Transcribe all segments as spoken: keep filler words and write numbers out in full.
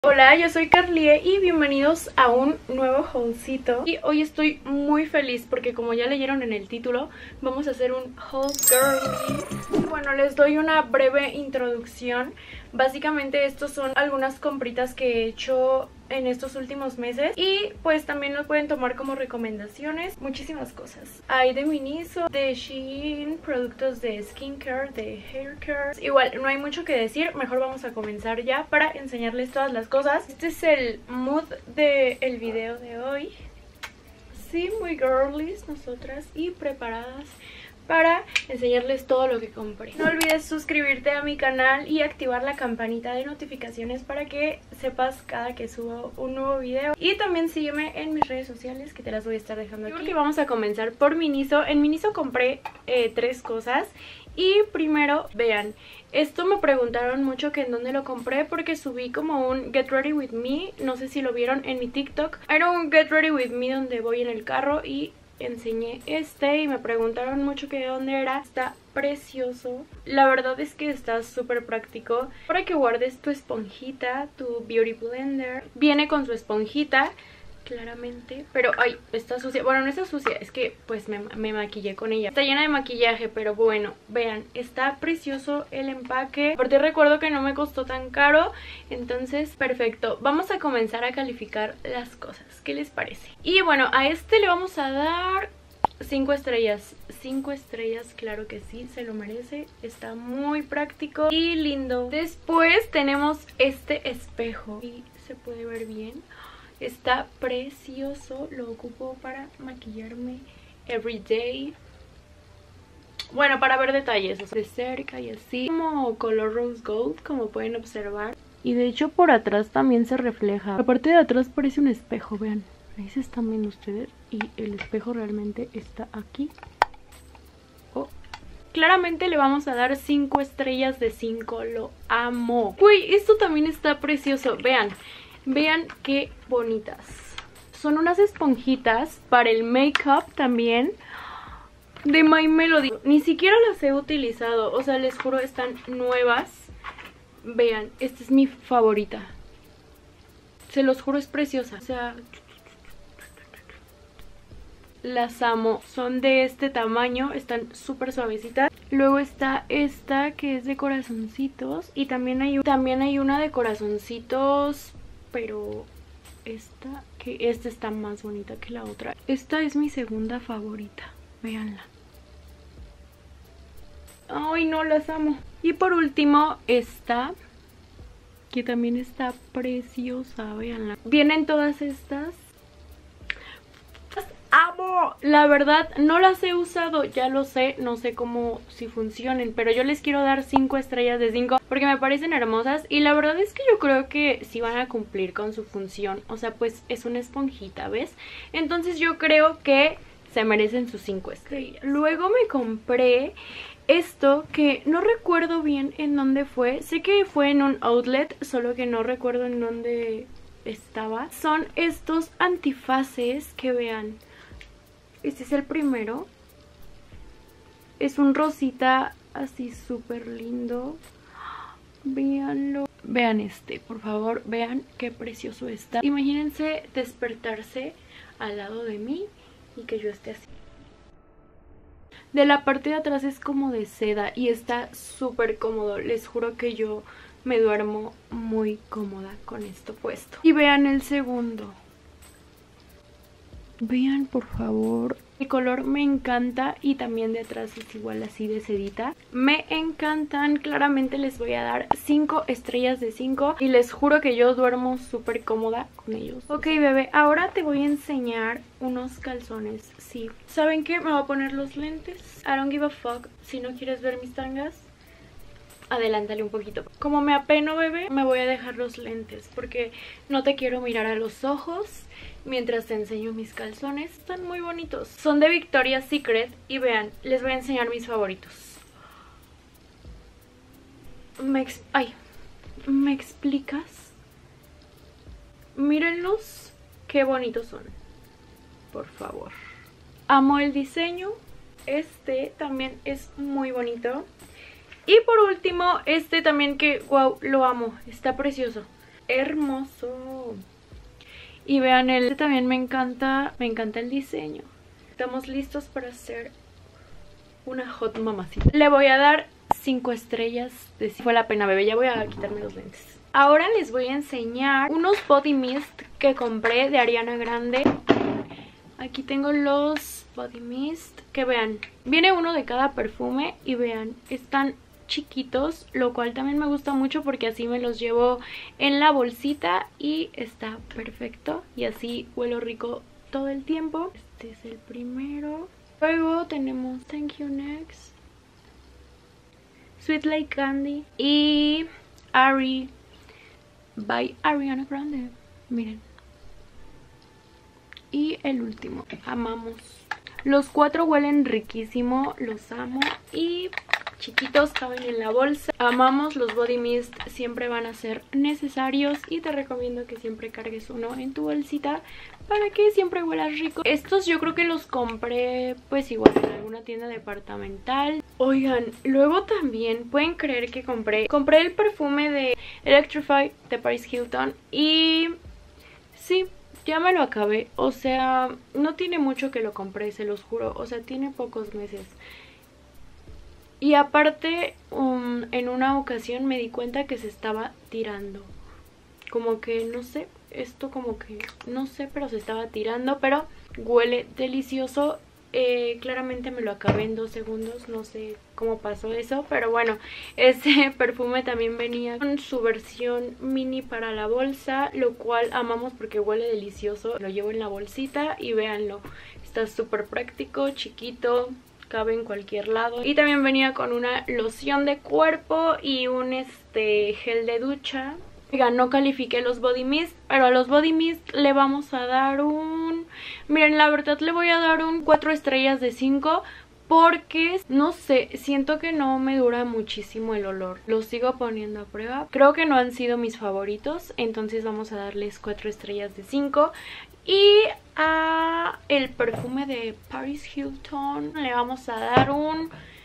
Hola, yo soy Carlie y bienvenidos a un nuevo haulcito. Y hoy estoy muy feliz porque, como ya leyeron en el título, vamos a hacer un haul girly. Bueno, les doy una breve introducción. Básicamente estos son algunas compritas que he hecho en estos últimos meses y pues también nos pueden tomar como recomendaciones muchísimas cosas. Hay de Miniso, de Shein, productos de skincare, de haircare. Igual no hay mucho que decir, mejor vamos a comenzar ya para enseñarles todas las cosas. Este es el mood del video de hoy. Sí, muy girlies nosotras y preparadas para enseñarles todo lo que compré. No olvides suscribirte a mi canal y activar la campanita de notificaciones para que sepas cada que subo un nuevo video. Y también sígueme en mis redes sociales, que te las voy a estar dejando aquí. Creo que vamos a comenzar por Miniso. En Miniso compré eh, tres cosas. Y primero, vean, esto me preguntaron mucho que en dónde lo compré porque subí como un Get Ready With Me. No sé si lo vieron en mi TikTok. Era un Get Ready With Me donde voy en el carro y enseñé este y me preguntaron mucho que de dónde era. Está precioso. La verdad es que está súper práctico para que guardes tu esponjita, tu beauty blender. Viene con su esponjita, claramente, pero ay, está sucia. Bueno, no está sucia, es que pues me, me maquillé con ella. Está llena de maquillaje, pero bueno, vean, está precioso el empaque. Aparte recuerdo que no me costó tan caro, entonces perfecto. Vamos a comenzar a calificar las cosas, ¿qué les parece? Y bueno, a este le vamos a dar cinco estrellas. cinco estrellas, claro que sí, se lo merece. Está muy práctico y lindo. Después tenemos este espejo y se puede ver bien. Está precioso, lo ocupo para maquillarme everyday. Bueno, para ver detalles, o sea, de cerca y así. Como color rose gold, como pueden observar. Y de hecho por atrás también se refleja. La parte de atrás parece un espejo, vean. Ahí se están viendo ustedes. Y el espejo realmente está aquí. Oh. Claramente le vamos a dar cinco estrellas de cinco, lo amo. Uy, esto también está precioso, vean. Vean qué bonitas. Son unas esponjitas para el make-up también de My Melody. Ni siquiera las he utilizado, o sea, les juro, están nuevas. Vean, esta es mi favorita. Se los juro, es preciosa. O sea, las amo. Son de este tamaño, están súper suavecitas. Luego está esta que es de corazoncitos. Y también hay, también hay una de corazoncitos, pero esta, que esta está más bonita que la otra. Esta es mi segunda favorita, véanla. Ay, no, las amo. Y por último, esta, que también está preciosa, véanla. Vienen todas estas. ¡Amo! La verdad no las he usado, ya lo sé, no sé cómo si funcionen, pero yo les quiero dar cinco estrellas de cinco porque me parecen hermosas y la verdad es que yo creo que sí van a cumplir con su función. O sea, pues es una esponjita, ¿ves? Entonces yo creo que se merecen sus cinco estrellas. Luego me compré esto que no recuerdo bien en dónde fue. Sé que fue en un outlet, solo que no recuerdo en dónde estaba. Son estos antifaces que vean. Este es el primero. Es un rosita así súper lindo. Véanlo. Vean este, por favor. Vean qué precioso está. Imagínense despertarse al lado de mí y que yo esté así. De la parte de atrás es como de seda y está súper cómodo. Les juro que yo me duermo muy cómoda con esto puesto. Y vean el segundo. Vean, por favor. El color me encanta y también de atrás es igual así de sedita. Me encantan. Claramente les voy a dar cinco estrellas de cinco y les juro que yo duermo súper cómoda con ellos. Ok, bebé, ahora te voy a enseñar unos calzones. Sí. ¿Saben qué? Me voy a poner los lentes. I don't give a fuck. Si no quieres ver mis tangas, adelántale un poquito. Como me apeno, bebé, me voy a dejar los lentes porque no te quiero mirar a los ojos mientras te enseño mis calzones. Están muy bonitos. Son de Victoria's Secret y vean, les voy a enseñar mis favoritos. ¿Me, ex Ay, ¿me explicas? Mírenlos, qué bonitos son. Por favor. Amo el diseño. Este también es muy bonito. Y por último, este también que, wow, lo amo. Está precioso. hermoso. Y vean, el este también me encanta, me encanta el diseño. Estamos listos para hacer una hot mamacita. Le voy a dar cinco estrellas de si fue la pena, bebé. Ya voy a quitarme los lentes. Ahora les voy a enseñar unos body mist que compré de Ariana Grande. Aquí tengo los body mist, que vean, viene uno de cada perfume y vean, están chiquitos, lo cual también me gusta mucho porque así me los llevo en la bolsita y está perfecto y así huelo rico todo el tiempo. Este es el primero. Luego tenemos Thank You Next, Sweet Like Candy y Ari by Ariana Grande. Miren. Y el último, amamos. Los cuatro huelen riquísimo, los amo y chiquitos, caben en la bolsa. Amamos los body mist, siempre van a ser necesarios y te recomiendo que siempre cargues uno en tu bolsita para que siempre huelas rico. Estos yo creo que los compré pues igual en alguna tienda departamental. Oigan, luego también pueden creer que compré compré el perfume de Electrify de Paris Hilton y sí, ya me lo acabé. O sea, no tiene mucho que lo compré, se los juro. O sea, tiene pocos meses. Y aparte, um, en una ocasión me di cuenta que se estaba tirando. Como que, no sé, esto como que, no sé, pero se estaba tirando. Pero huele delicioso. Eh, claramente me lo acabé en dos segundos, no sé cómo pasó eso. Pero bueno, ese perfume también venía con su versión mini para la bolsa, lo cual amamos porque huele delicioso. Lo llevo en la bolsita y véanlo, está súper práctico, chiquito, cabe en cualquier lado. Y también venía con una loción de cuerpo y un este gel de ducha. Oigan, no califiqué los body mist, pero a los body mist le vamos a dar un... Miren, la verdad le voy a dar un cuatro estrellas de cinco porque, no sé, siento que no me dura muchísimo el olor. Los sigo poniendo a prueba. Creo que no han sido mis favoritos, entonces vamos a darles cuatro estrellas de cinco. Y a el perfume de Paris Hilton le vamos a dar un...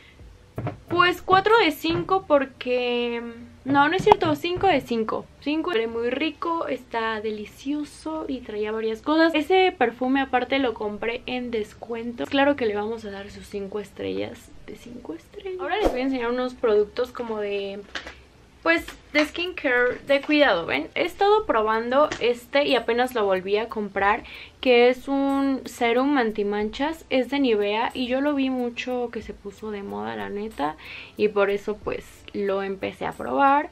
pues cuatro de cinco porque... No, no es cierto, cinco de cinco. cinco, muy rico, está delicioso y traía varias cosas. Ese perfume aparte lo compré en descuento. Claro que le vamos a dar sus cinco estrellas de cinco estrellas. Ahora les voy a enseñar unos productos como de... pues de skincare, de cuidado, ¿ven? He estado probando este y apenas lo volví a comprar, que es un serum antimanchas, es de Nivea y yo lo vi mucho que se puso de moda, la neta, y por eso pues lo empecé a probar.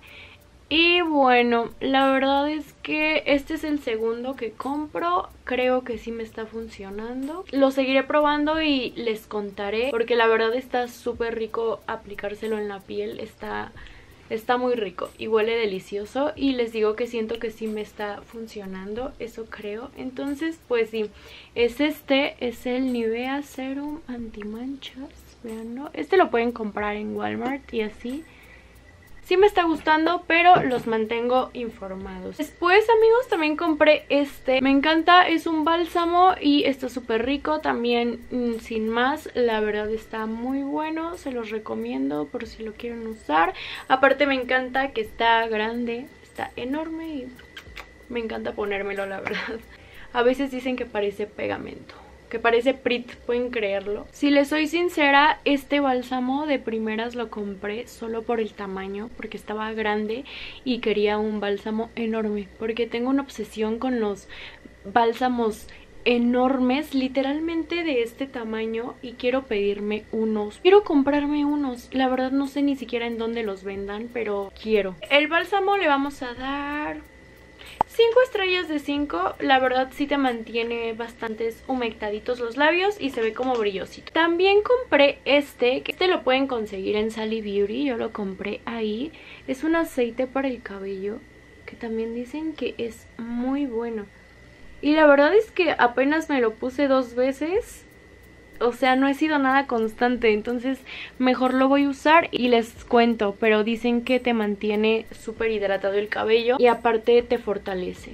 Y bueno, la verdad es que este es el segundo que compro, creo que sí me está funcionando. Lo seguiré probando y les contaré, porque la verdad está súper rico aplicárselo en la piel, está... Está muy rico y huele delicioso y les digo que siento que sí me está funcionando, eso creo. Entonces pues sí, es este, es el Nivea Serum Antimanchas, veanlo. Este lo pueden comprar en Walmart y así. Sí me está gustando, pero los mantengo informados. Después, amigos, también compré este. Me encanta, es un bálsamo y está súper rico. También, mmm, sin más, la verdad está muy bueno. Se los recomiendo por si lo quieren usar. Aparte me encanta que está grande, está enorme y me encanta ponérmelo, la verdad. A veces dicen que parece pegamento, que parece Prit, pueden creerlo. Si les soy sincera, este bálsamo de primeras lo compré solo por el tamaño, porque estaba grande y quería un bálsamo enorme, porque tengo una obsesión con los bálsamos enormes, literalmente de este tamaño, y quiero pedirme unos, quiero comprarme unos. La verdad no sé ni siquiera en dónde los vendan, pero quiero. El bálsamo le vamos a dar cinco estrellas de cinco, la verdad sí te mantiene bastantes humectaditos los labios y se ve como brillosito. También compré este, que este lo pueden conseguir en Sally Beauty, yo lo compré ahí. Es un aceite para el cabello que también dicen que es muy bueno. Y la verdad es que apenas me lo puse dos veces. O sea, no he sido nada constante, entonces mejor lo voy a usar y les cuento. Pero dicen que te mantiene súper hidratado el cabello y aparte te fortalece.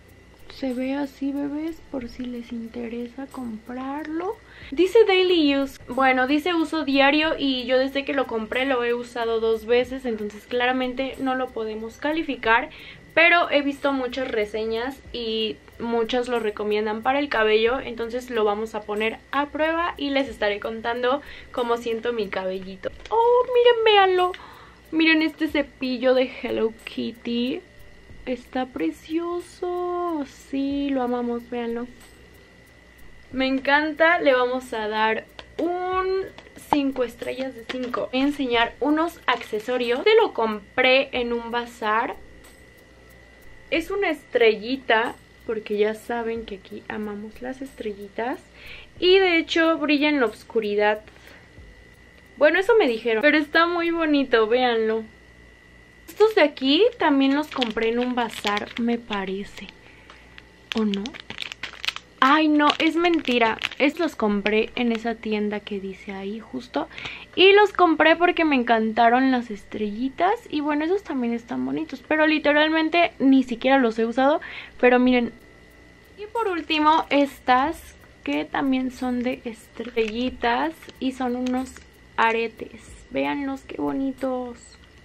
Se ve así, bebés, por si les interesa comprarlo. Dice daily use, bueno, dice uso diario y yo desde que lo compré lo he usado dos veces, entonces claramente no lo podemos calificar. pero he visto muchas reseñas y muchos lo recomiendan para el cabello, entonces lo vamos a poner a prueba y les estaré contando cómo siento mi cabellito. Oh, miren, véanlo. Miren este cepillo de Hello Kitty. Está precioso. Sí, lo amamos, véanlo. Me encanta, le vamos a dar un cinco estrellas de cinco. Voy a enseñar unos accesorios. Este lo compré en un bazar. Es una estrellita, porque ya saben que aquí amamos las estrellitas. Y de hecho brilla en la oscuridad. Bueno, eso me dijeron, pero está muy bonito, véanlo. Estos de aquí también los compré en un bazar, me parece. ¿O no? Ay, no, es mentira. Estos los compré en esa tienda que dice ahí justo. Y los compré porque me encantaron las estrellitas. Y bueno, esos también están bonitos. Pero literalmente ni siquiera los he usado. Pero miren. Y por último, estas que también son de estrellitas. Y son unos aretes. Véanlos, qué bonitos.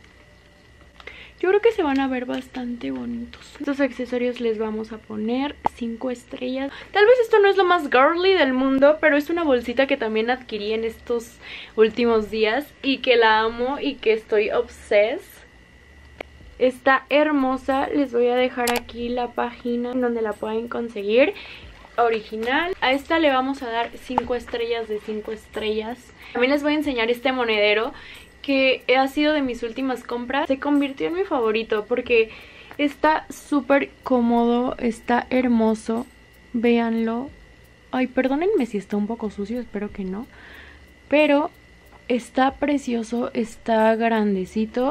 Yo creo que se van a ver bastante bonitos. Estos accesorios les vamos a poner cinco estrellas. Tal vez esto no es lo más girly del mundo, pero es una bolsita que también adquirí en estos últimos días y que la amo y que estoy obsessed. Está hermosa. Les voy a dejar aquí la página en donde la pueden conseguir. Original. A esta le vamos a dar cinco estrellas de cinco estrellas. También les voy a enseñar este monedero que ha sido de mis últimas compras. Se convirtió en mi favorito porque está súper cómodo, está hermoso. Véanlo. Ay, perdónenme si está un poco sucio, espero que no. Pero está precioso, está grandecito.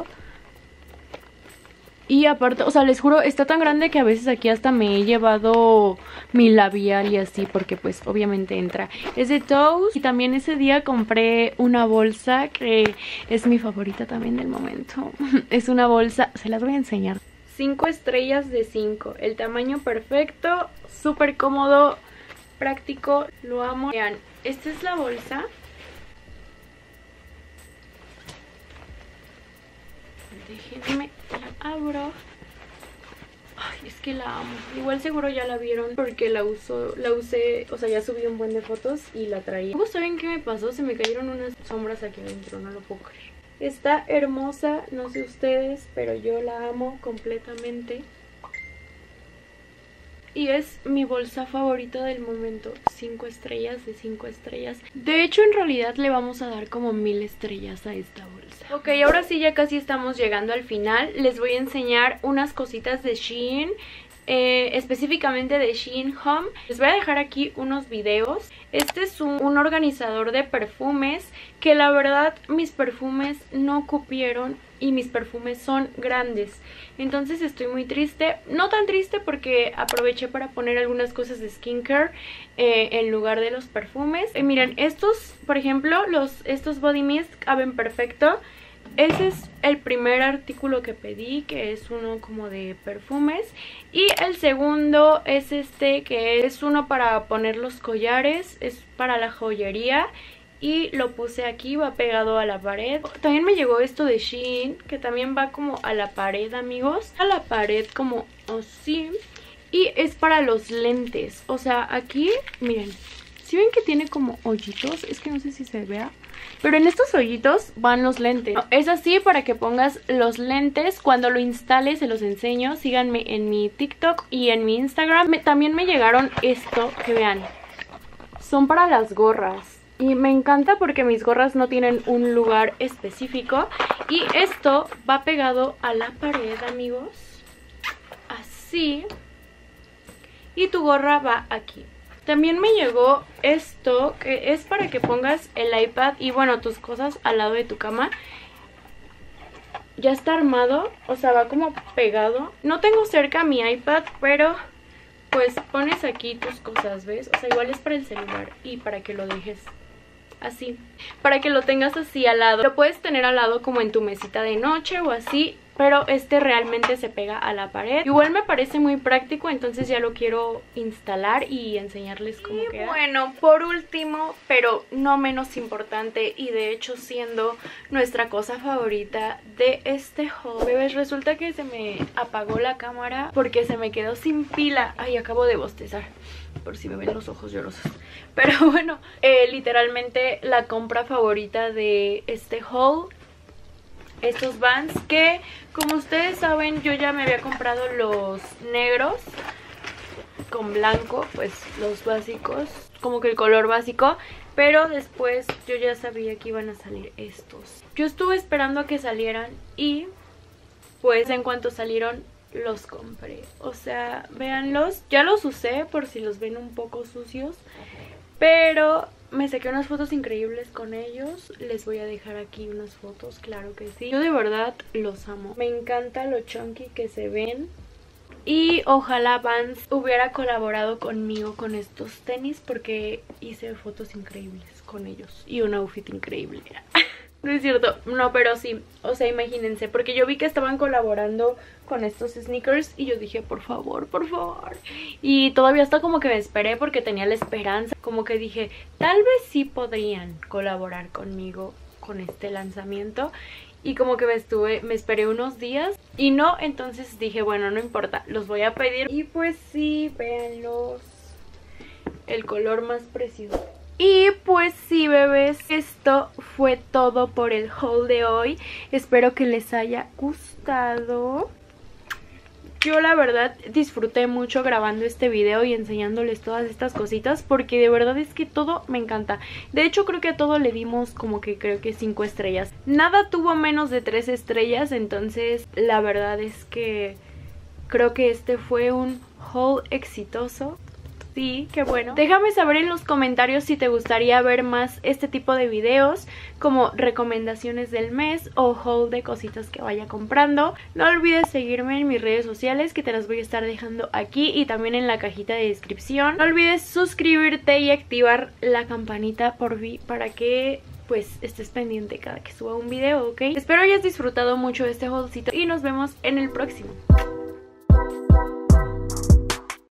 Y aparte, o sea, les juro, está tan grande que a veces aquí hasta me he llevado mi labial y así, porque pues obviamente entra. Es de Toast y también ese día compré una bolsa que es mi favorita también del momento. Es una bolsa, se las voy a enseñar. cinco estrellas de cinco, el tamaño perfecto, súper cómodo, práctico, lo amo. Vean, esta es la bolsa. Déjenme, la abro. Ay, es que la amo. Igual seguro ya la vieron porque la uso, la usé, o sea, ya subí un buen de fotos y la traía. ¿Cómo saben qué me pasó? Se me cayeron unas sombras aquí adentro, no lo puedo creer. Está hermosa, no sé ustedes, pero yo la amo completamente. Y es mi bolsa favorita del momento. cinco estrellas de cinco estrellas. De hecho, en realidad le vamos a dar como mil estrellas a esta bolsa. Ok, ahora sí ya casi estamos llegando al final. Les voy a enseñar unas cositas de Shein. Eh, específicamente de Shein Home. Les voy a dejar aquí unos videos. Este es un, un organizador de perfumes que la verdad mis perfumes no cupieron y mis perfumes son grandes. Entonces estoy muy triste. No tan triste porque aproveché para poner algunas cosas de skincare eh, en lugar de los perfumes. Eh, miren, estos, por ejemplo, los estos body mist caben perfecto. Ese es el primer artículo que pedí, que es uno como de perfumes. Y el segundo es este, que es uno para poner los collares, es para la joyería. Y lo puse aquí, va pegado a la pared. También me llegó esto de Shein, que también va como a la pared, amigos. A la pared como así. Y es para los lentes. O sea, aquí, miren, si ven que tiene como hoyitos, es que no sé si se vea, pero en estos hoyitos van los lentes. No, es así para que pongas los lentes. Cuando lo instale se los enseño. Síganme en mi TikTok y en mi Instagram. Me, también me llegaron esto, que vean. Son para las gorras. Y me encanta porque mis gorras no tienen un lugar específico. Y esto va pegado a la pared, amigos. Así. Y tu gorra va aquí. También me llegó esto, que es para que pongas el iPad y bueno, tus cosas al lado de tu cama. Ya está armado, o sea, va como pegado. No tengo cerca mi iPad, pero pues pones aquí tus cosas, ¿ves? O sea, igual es para el celular y para que lo dejes así. Para que lo tengas así al lado. Lo puedes tener al lado como en tu mesita de noche o así. pero este realmente se pega a la pared. Igual me parece muy práctico, entonces ya lo quiero instalar y enseñarles cómo y queda. Bueno, por último, pero no menos importante, y de hecho siendo nuestra cosa favorita de este haul, bebés, resulta que se me apagó la cámara porque se me quedó sin pila. Ay, acabo de bostezar, por si me ven los ojos llorosos. Pero bueno, eh, literalmente la compra favorita de este haul, estos Vans, que como ustedes saben yo ya me había comprado los negros con blanco, pues los básicos, como que el color básico, pero después yo ya sabía que iban a salir estos. Yo estuve esperando a que salieran y pues en cuanto salieron los compré. O sea, véanlos, ya los usé por si los ven un poco sucios, pero me saqué unas fotos increíbles con ellos. Les voy a dejar aquí unas fotos, claro que sí. Yo de verdad los amo. Me encanta lo chunky que se ven. Y ojalá Vans hubiera colaborado conmigo con estos tenis, porque hice fotos increíbles con ellos y un outfit increíble. No es cierto, no, pero sí, o sea, imagínense, porque yo vi que estaban colaborando con estos sneakers y yo dije, por favor, por favor. Y todavía hasta como que me esperé porque tenía la esperanza, como que dije, tal vez sí podrían colaborar conmigo con este lanzamiento. Y como que me estuve, me esperé unos días y no, entonces dije, bueno, no importa, los voy a pedir. Y pues sí, véanlos, el color más precioso. Y pues sí, bebés, esto fue todo por el haul de hoy. Espero que les haya gustado. Yo la verdad disfruté mucho grabando este video y enseñándoles todas estas cositas, porque de verdad es que todo me encanta. De hecho creo que a todo le dimos como que creo que cinco estrellas. Nada tuvo menos de tres estrellas, entonces la verdad es que creo que este fue un haul exitoso. Sí, qué bueno. Déjame saber en los comentarios si te gustaría ver más este tipo de videos, como recomendaciones del mes o haul de cositas que vaya comprando. No olvides seguirme en mis redes sociales, que te las voy a estar dejando aquí y también en la cajita de descripción. No olvides suscribirte y activar la campanita por vi para que pues estés pendiente cada que suba un video, ¿ok? Espero hayas disfrutado mucho de este haulcito y nos vemos en el próximo.